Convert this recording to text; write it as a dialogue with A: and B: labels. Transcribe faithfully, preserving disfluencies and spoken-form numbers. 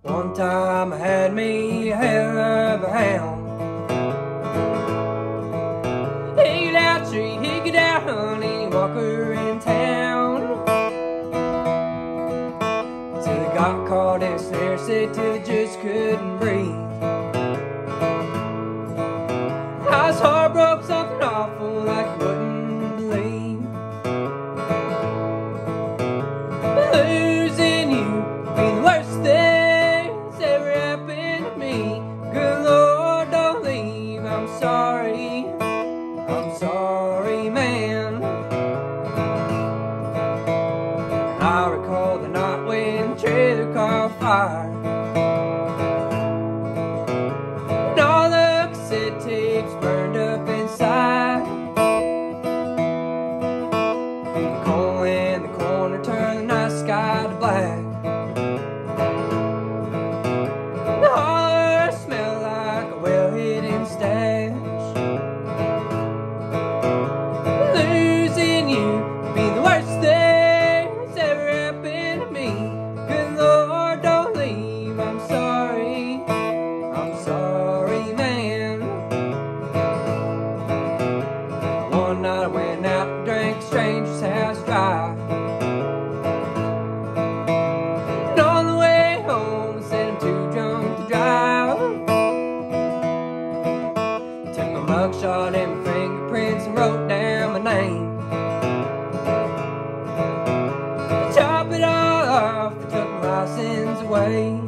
A: One time I had me a hell of a hound. He get out street, he get out honey, walker in town. Till he got caught in a snare, said till he just couldn't breathe. I was heartbroken, something awful like you wouldn't believe. Losing you being the worst thing that's ever happened to me. Good Lord, don't leave. I'm sorry, I'm sorry, man. I recall the night when the trailer caught fire, and all the cassette tapes burned up inside. The coal in the corner turned the night sky to black. The holler smelled like a well-hidden stash. Losing you being the worst thing that's ever happened to me. Good Lord, don't leave. I'm sorry, I'm sorry, man. One night I went out and drank a stranger's house dry, and on the way home I said I'm too drunk to drive. Took my mugshot and my fingerprints and wrote down my name. Chop it all off, I took my license away.